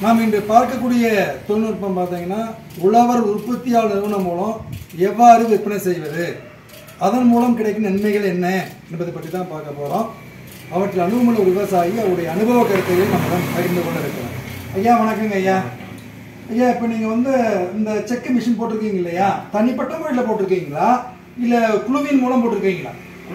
நாம் இன்று பார்க்கக்கூடிய தொழில்நுட்பம் பார்த்தீங்கன்னா உழவர் உற்பத்தியாளர் நிறுவனம் மூலம் எவ்வாறு விற்பனை செய்வது, அதன் மூலம் கிடைக்கும் நன்மைகள் என்ன என்பதை பற்றி தான் பார்க்க போகிறோம். அவற்றில் அனுபவமுள்ள ஒரு விவசாயி அவருடைய அனுபவ கருத்தையும் நம்மளும் பகிர்ந்து கொண்டு இருக்கிறோம். ஐயா வணக்கங்க ஐயா. ஐயா இப்போ நீங்கள் இந்த செக் மிஷின் போட்டிருக்கீங்க இல்லையா, தனிப்பட்ட முறையில் போட்டிருக்கீங்களா இல்லை குழுவின் மூலம் போட்டிருக்கீங்களா?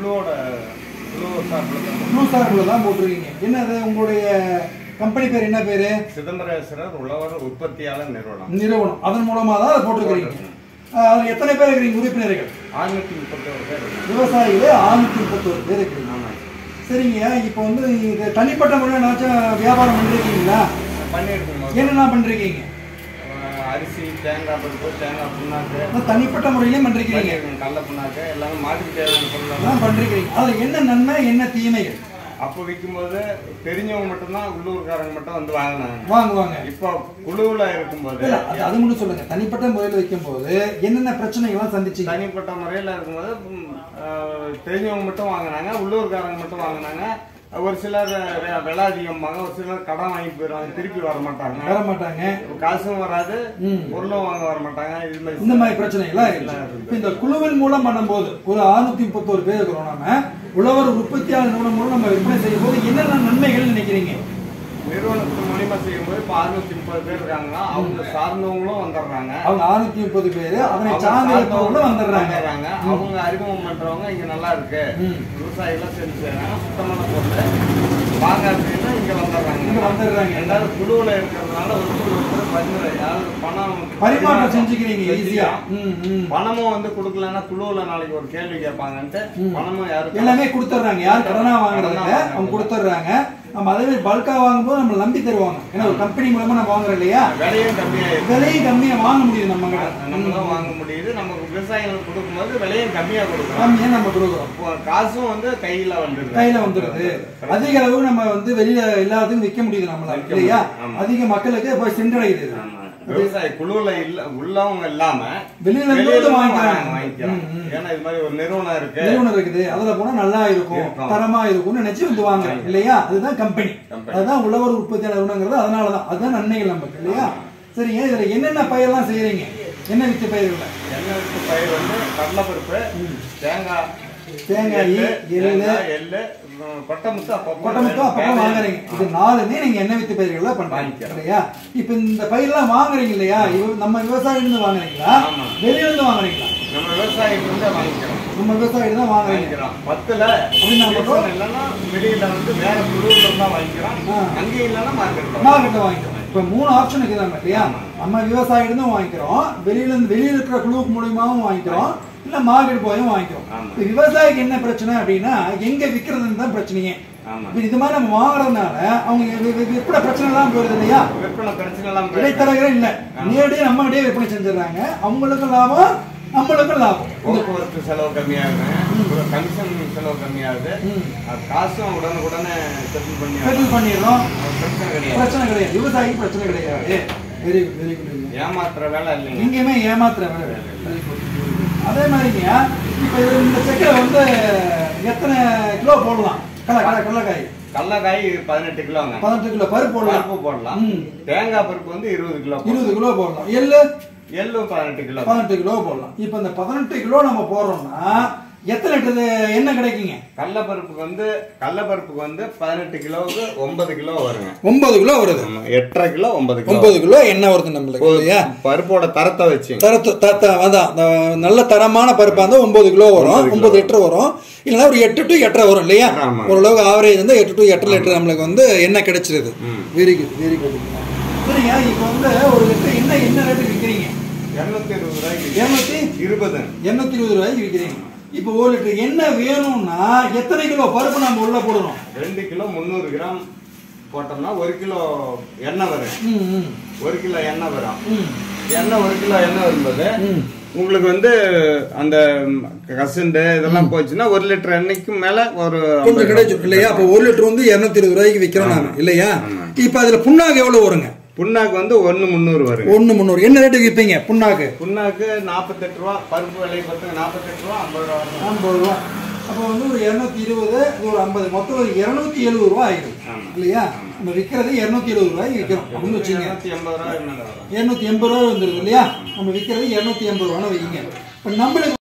குழு சார்பில் தான் போட்டிருக்கீங்க. என்னது உங்களுடைய கம்பெனி பேர் என்ன பேரு? சிதம்பரேஸ்வரர் உழவர் உற்பத்தியாளர் நிறுவனம். அதன் மூலமா தான் அதை போட்டிருக்கீங்க. அதுல எத்தனை பேர் இருக்கிறீங்க உறுப்பினர்கள்? 631 பேர். விவசாயிகளே 631 பேர் இருக்கிறீங்க. சரிங்க. இப்போ இது தனிப்பட்ட முறையில் ஏதாச்சும் வியாபாரம் பண்ணிருக்கீங்களா? பண்ணிருக்கீங்க. என்னென்ன பண்றீங்க? அரிசி, தேங்காய் பருப்பு, தேங்காய் புண்ணாக்கு தனிப்பட்ட முறையிலையும் பண்றீங்க. கடலை புண்ணாக்கு எல்லாமே மாட்டுக்கு தேவையான பொருள் பண்றீங்க. அதுல என்ன நன்மை என்ன தீமைகள்? அப்போ விற்கும்போது தெரிஞ்சவங்க மட்டும்தான், உள்ளூர்காரங்க மட்டும் வந்து வாங்குவாங்க. இப்போ குழுவுல இருக்கும்போது அது மட்டும் சொல்லுங்க. தனிப்பட்ட முறையில் வைக்கும் போது என்னென்ன பிரச்சனைகள்லாம் சந்திச்சு? தனிப்பட்ட முறையில் இருக்கும்போது தெரிஞ்சவங்க மட்டும் வாங்கினாங்க, உள்ளூர்காரங்க மட்டும் வாங்கினாங்க. ஒரு சிலர் விலை அதிகமாக, ஒரு சிலர் கடன் வாங்கி போயிடுவாங்க, திருப்பி வர மாட்டாங்க, காசும் வராது, பொருளும் வாங்க வர மாட்டாங்க. இந்த மாதிரி பிரச்சனைகள்லாம் இந்த குழுவின் மூலம் பண்ணும்போது ஒரு 631 பேர் இருக்கிறோம். நம்ம உழவர் உற்பத்தியாளர் நிறுவனம் மூலம் நம்ம விற்பனை செய்யும் போது என்னென்ன நன்மைகள் நினைக்கிறீங்க? நிறுவனத்துக்கு மூலியமா செய்யும் போது இப்போ 630 பேர் இருக்காங்கன்னா அவங்க சார்ந்தவங்களும் வந்துடுறாங்க. அவங்க 630 பேர் அதனை சார்ந்தவங்களும் வந்துடுறாங்க. அவங்க அறிமுகம் பண்றவங்க இங்க நல்லா இருக்கு, விவசாயிகள் செஞ்சு செய்யறாங்க, சுத்தமான பொருள் வாங்க அப்படின்னா இங்க வந்துடுறாங்க. எல்லாரும் குழுவுல இருக்கிறதுனால பணம் பரிமாற்றம் செஞ்சுக்கிறீங்க ஈஸியா. பணமும் கொடுக்கலன்னா குழுவுல நாளைக்கு ஒரு கேள்வி கேட்பாங்கன்ட்டு பணமும் யாரும் எல்லாமே கொடுத்துட்றாங்க. யார் கடனா வாங்குறாங்க அவங்க கொடுத்துட்றாங்க. நம்ம அதே மாதிரி பல்கா வாங்கும்போது நம்ம நம்பி தருவாங்க. ஏன்னா ஒரு கம்பெனி மூலமா நம்ம வாங்குறோம் இல்லையா, விலையும் கம்மியா வாங்க முடியுது. நம்மளும் வாங்க முடியுது. நமக்கு விவசாயிகளுக்கு கொடுக்கும்போது விலையும் கம்மியா கொடுக்குறோம், கம்மியா நம்ம கொடுக்குறோம். காசும் கையில வந்துடுது. அதிக அளவு நம்ம வெளியில எல்லாத்துக்கும் விற்க முடியுது நம்மளால இல்லையா, அதிக மக்களுக்கு போய் சென்றடையுது. விவசாய குழுவுல உள்ளவங்க இல்லாம வெளியில இருந்து வாங்கிக்கிறாங்க. ஏன்னா இது மாதிரி ஒரு நிறுவனம் இருக்குது, அதுல போனா நல்லா இருக்கும், தரமா இருக்கும்னு நினைச்சு வாங்குறாங்க இல்லையா. அதுதான் கம்பெனி, அதுதான் உழவர் உற்பத்தியாளர் நிறுவனங்கிறது. அதனாலதான் அதுதான் நன்மைகள் நமக்கு இல்லையா. சரிங்க. இதுல என்னென்ன பயிரெல்லாம் செய்யறீங்க? என்ன வித்து பயிர்கள்? என்ன வித்து பயிர் கடலைப்பருப்பு, தேங்காய், எள்ளு, கொட்டமுத்து அப்பப்போ வாங்குறீங்க. இது 4மே நீங்க என்ன வித்து பயிர்கள்லாம் பண்றீங்க இல்லையா. இப்ப இந்த பயிரெல்லாம் வாங்குறீங்க இல்லையா, நம்ம விவசாயிலிருந்து வாங்குறீங்களா வெளியில இருந்து வாங்குறீங்களா? நம்ம விவசாயிலிருந்து வாங்கிக்கிறோம். நம்ம விவசாயிட்டு தான் வாங்குறீங்க. 10ல அப்படின்னா இல்லைன்னா வெளியில வேற குழுவுல தான் வாங்கிக்கிறோம், அங்கே இல்லைன்னா மார்க்கெட்ல வாங்கிக்கிறோம். இப்ப 3 ஆப்ஷன் இருக்குதாங்க இல்லையா. நம்ம விவசாயிலிருந்து வாங்கிக்கிறோம், வெளியில இருக்கிற குழுவுக்கு மூலியமாவும் வாங்கிக்கிறோம், இல்ல மார்க்கெட் போயும் வாங்கிக்கிறோம். விவசாயிக்கு என்ன பிரச்சனை அப்படின்னா எங்க விற்கிறதுன்னு தான் பிரச்சனையே. இது மாதிரி நம்ம வாங்குறதுனால அவங்க விற்பனை பிரச்சனை எல்லாம் போயிருது இல்லையா. இடைத்தரகரே இல்ல, நேரடியாக நம்ம கிட்டே விற்பனை செஞ்சிடறாங்க. அவங்களுக்கும் லாபம், நம்மளுக்கும் லாபம். போக்குவரத்து செலவு கம்மியாகுது, கமிஷன் செலவு கம்மியாகுது, காசும் உடனுக்குடனே செட்டில் பண்ணிடுறோம். பிரச்சனை கிடையாது, விவசாயிக்கு பிரச்சனை கிடையாது. Very good, very good. ஏமாத்துற வேலை இல்லைங்க, எங்கேயுமே ஏமாத்துற வேலை. அதே மாதிரிங்க இப்ப இந்த செக்கில் எத்தனை கிலோ போடலாம்? கடலைக்காய் 18 கிலோங்க. 18 கிலோ பருப்பு போடலாம். தேங்காய் பருப்பு 20 கிலோ போடலாம். எள்ளு 18 கிலோ போடலாம். இப்ப இந்த 18 கிலோ நம்ம போடுறோம்னா எத்தனை லிட்டர் எண்ணெய் கிடைக்குங்க? கடலைப்பருப்புக்கு 18 கிலோவுக்கு 9 கிலோ வருங்க. 9 கிலோ வருது. 8.5 கிலோ 9 கிலோ எண்ணெய் வருது நம்மளுக்கு இல்லையா. பருப்போட தரத்தை வச்சு நல்ல தரமான பருப்பா இருந்தா 9 கிலோ வரும், 9 லிட்டர் வரும். இல்லைன்னா ஒரு 8 to 8.5 வரும் இல்லையா. ஓரளவுக்கு ஆவரேஜ் 8 to 8 லிட்டர் நம்மளுக்கு எண்ணெய் கிடைச்சிருது. Very good, very good. சரிங்க. இப்ப ஒரு லிட்டர் எண்ணெய் என்ன ரேட்டு விற்கிறீங்க? 220 ரூபாய்க்கு விற்கிறீங்க. இப்போ 1 லிட்டர் எண்ணெய் வேணும்னா எத்தனை கிலோ பருப்பு நம்ம உள்ள போடணும்? 2 கிலோ 300 கிராம் போட்டோம்னா 1 கிலோ எண்ணெய் வரும். 1 கிலோ எண்ணெய் வரும். 1 கிலோ எண்ணெய் வரும்போது உங்களுக்கு அந்த கசண்டு இதெல்லாம் போச்சுன்னா 1 லிட்டர் எண்ணெய்க்கு மேல கொஞ்சம் கிடைக்கும் இல்லையா. அப்போ 1 லிட்டர் 220 ரூபாய்க்கு விற்கிறோம் நாம இல்லையா. இப்ப அதுல புண்ணாக்கு எவ்வளவு வருங்க? புண்ணாக்கு 1.300 வரும். 1.300 என்ன ரேட்டுக்கு விற்பீங்க? புண்ணாக்கு 48 ரூபா. பருப்பு விலை 48 ரூபா, 50 ரூபா, 50 ரூபா. அப்போ வந்து ஒரு 220, இது ஒரு 50, மொத்தம் ஒரு 270 ரூபா ஆயிடும் இல்லையா? நம்ம விற்கிறது 270 ரூபாய் விற்கிறோம் அப்படின்னு வச்சுங்க. 280 ரூபாய் வந்துருது இல்லையா? நம்ம விற்கிறது 280 ரூபான்னு வைங்க. இப்போ நம்மளுக்கு